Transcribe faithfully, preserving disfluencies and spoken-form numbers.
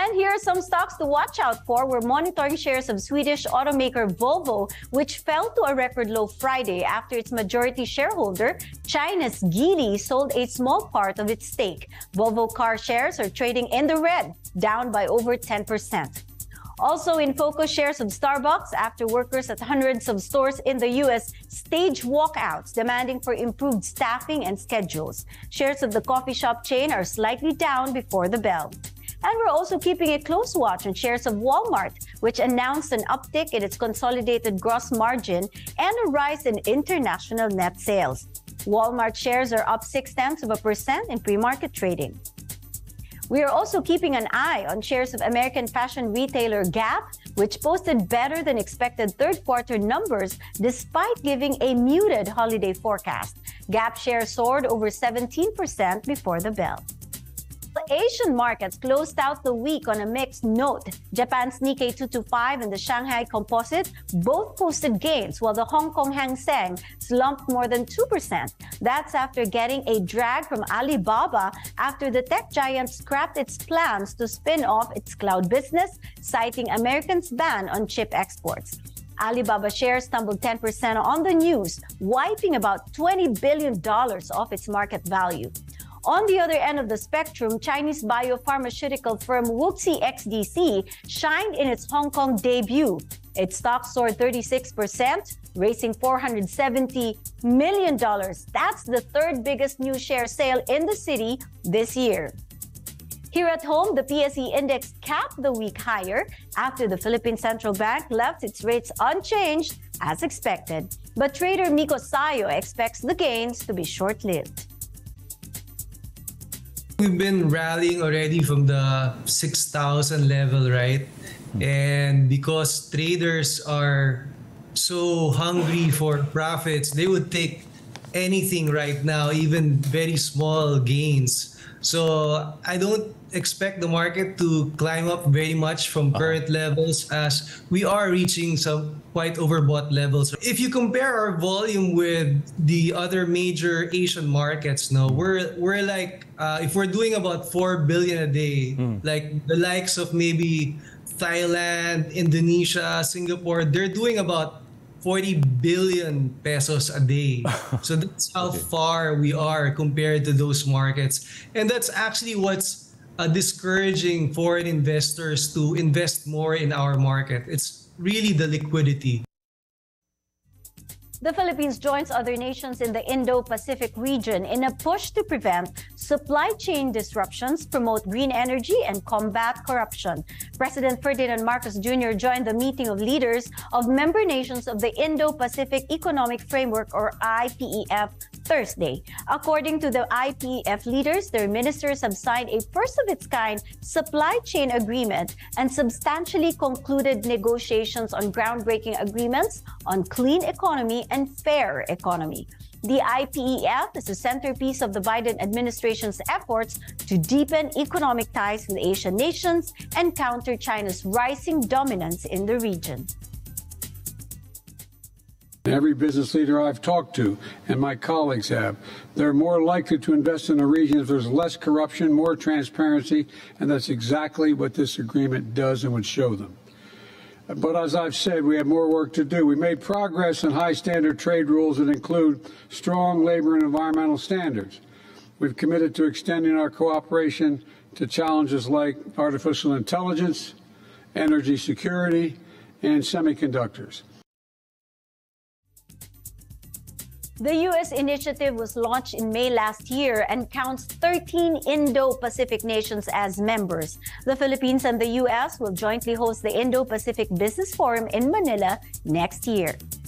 And here are some stocks to watch out for. We're monitoring shares of Swedish automaker Volvo, which fell to a record low Friday after its majority shareholder, China's Geely, sold a small part of its stake. Volvo car shares are trading in the red, down by over ten percent. Also in focus, shares of Starbucks after workers at hundreds of stores in the U S stage walkouts demanding for improved staffing and schedules. Shares of the coffee shop chain are slightly down before the bell. And we're also keeping a close watch on shares of Walmart, which announced an uptick in its consolidated gross margin and a rise in international net sales. Walmart shares are up six tenths of a percent in pre-market trading. We are also keeping an eye on shares of American fashion retailer Gap, which posted better than expected third quarter numbers despite giving a muted holiday forecast. Gap shares soared over seventeen percent before the bell. The Asian markets closed out the week on a mixed note. Japan's Nikkei two twenty-five and the Shanghai Composite both posted gains, while the Hong Kong Hang Seng slumped more than two percent. That's after getting a drag from Alibaba after the tech giant scrapped its plans to spin off its cloud business, citing Americans' ban on chip exports. Alibaba shares tumbled ten percent on the news, wiping about twenty billion dollars off its market value. On the other end of the spectrum, Chinese biopharmaceutical firm WuXi X D C shined in its Hong Kong debut. Its stock soared thirty-six percent, raising four hundred seventy million dollars. That's the third biggest new share sale in the city this year. Here at home, the P S E index capped the week higher after the Philippine Central Bank left its rates unchanged as expected. But trader Miko Sayo expects the gains to be short-lived. We've been rallying already from the six thousand level, right? And because traders are so hungry for profits, they would take anything right now, even very small gains. So I don't expect the market to climb up very much from current levels, as we are reaching some quite overbought levels. If you compare our volume with the other major Asian markets, no, we're we're like uh, if we're doing about four billion a day, mm. like the likes of maybe Thailand, Indonesia, Singapore, they're doing about forty billion pesos a day. So that's how okay. far we are compared to those markets. And that's actually what's uh, discouraging foreign investors to invest more in our market. It's really the liquidity. The Philippines joins other nations in the Indo-Pacific region in a push to prevent supply chain disruptions, promote green energy, and combat corruption. President Ferdinand Marcos Junior joined the meeting of leaders of member nations of the Indo-Pacific Economic Framework, or I P E F, Thursday. According to the I P E F leaders, their ministers have signed a first-of-its-kind supply chain agreement and substantially concluded negotiations on groundbreaking agreements on clean economy and fair economy. The I P E F is the centerpiece of the Biden administration's efforts to deepen economic ties with Asian nations and counter China's rising dominance in the region. Every business leader I've talked to, and my colleagues have, they're more likely to invest in a region if there's less corruption, more transparency, and that's exactly what this agreement does and would show them. But as I've said, we have more work to do. We made progress in high-standard trade rules that include strong labor and environmental standards. We've committed to extending our cooperation to challenges like artificial intelligence, energy security, and semiconductors. The U S initiative was launched in May last year and counts thirteen Indo-Pacific nations as members. The Philippines and the U S will jointly host the Indo-Pacific Business Forum in Manila next year.